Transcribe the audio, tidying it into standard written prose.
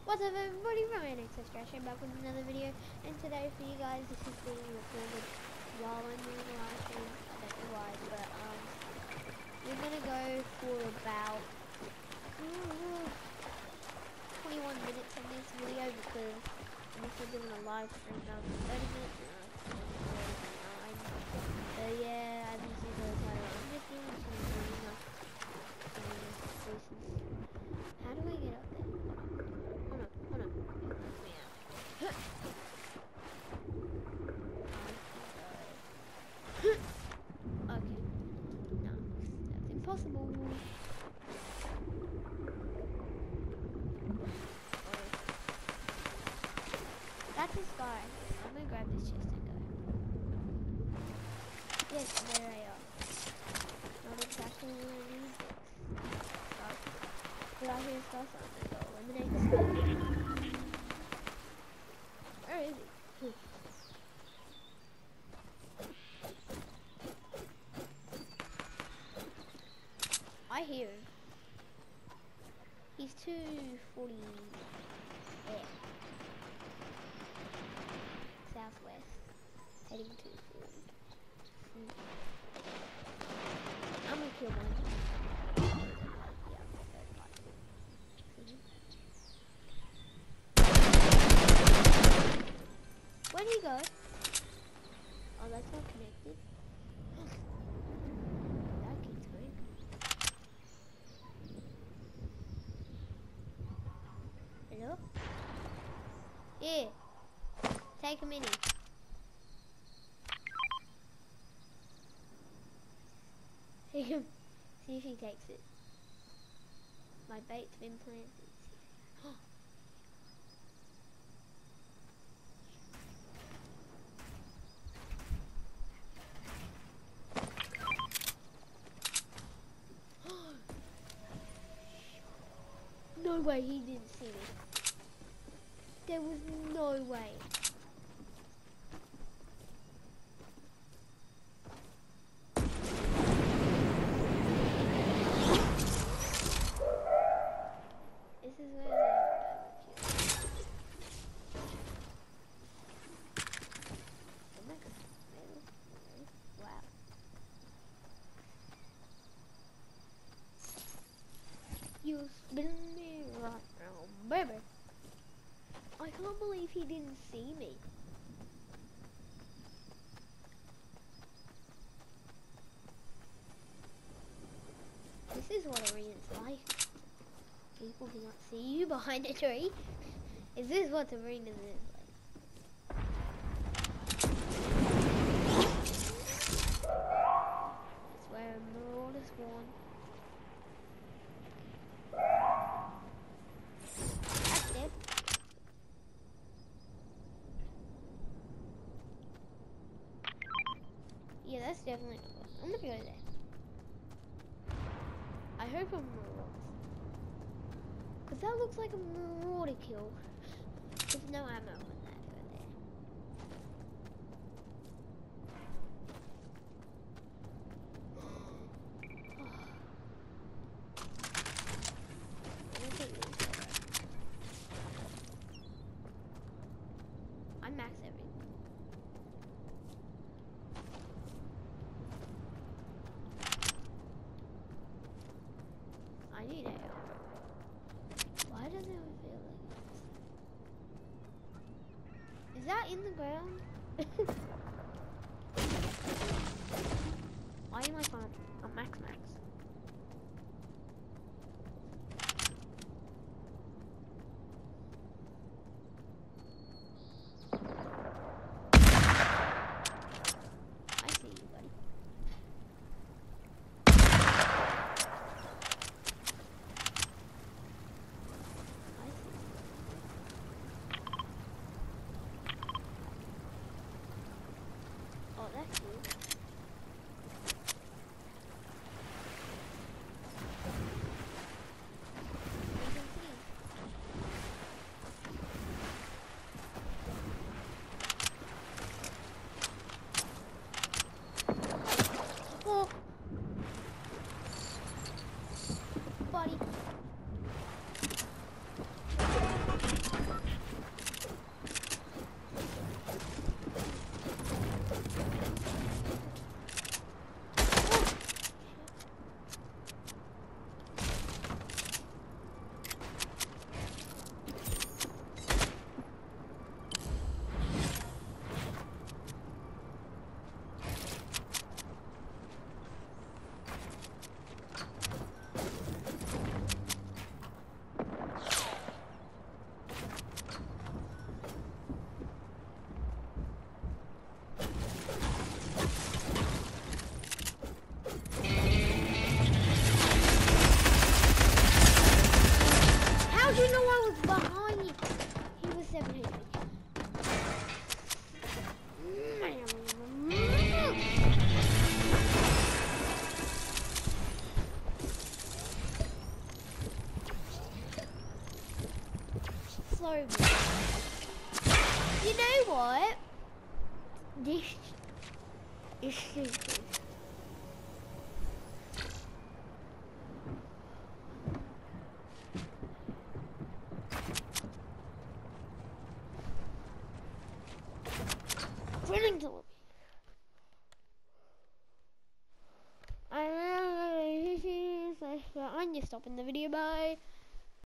What's up everybody, from NXS Trash, back with another video, and today for you guys, this is being recorded while I'm doing a live stream. I don't know why, but we're gonna go for about 21 minutes in this video, because I'm also doing a live stream now for 30 minutes, so yeah, as you see the title, I'm just doing some cleaning up places. How do I get up there? Hold on. Let me out. Okay. No, that's impossible. That's a scar. I'm gonna grab this chest and go. Yes, there I are. Not exactly where I need this. Get out here, stuff. I'm gonna go eliminate this guy. Where is he? I hear him. He's 240 southwest, heading 240. I'm gonna kill one. Where'd he go? Oh, that's not connected. That keeps going. Hello? Here. Take a mini. See if he takes it. My bait's been planted. No way he didn't see me. There was no way. This is where wow. You spin me right now, baby. I can't believe he didn't see me. This is what arena's like. People cannot see you behind a tree. Is this what arenas is like? That's where Marauders spawn. That's dead. Yeah, that's definitely not one. I'm gonna go there. I hope I'm Marauders. Because that looks like a Marauder kill. With no ammo in that over there. I max everything. I need AR. Why does it feel like this? Is that in the ground? Why am I fine? I'm max. I see you, buddy. Oh, that's cool. slow mo. You know what? This is stupid. Running to I'm just stopping the video. Bye.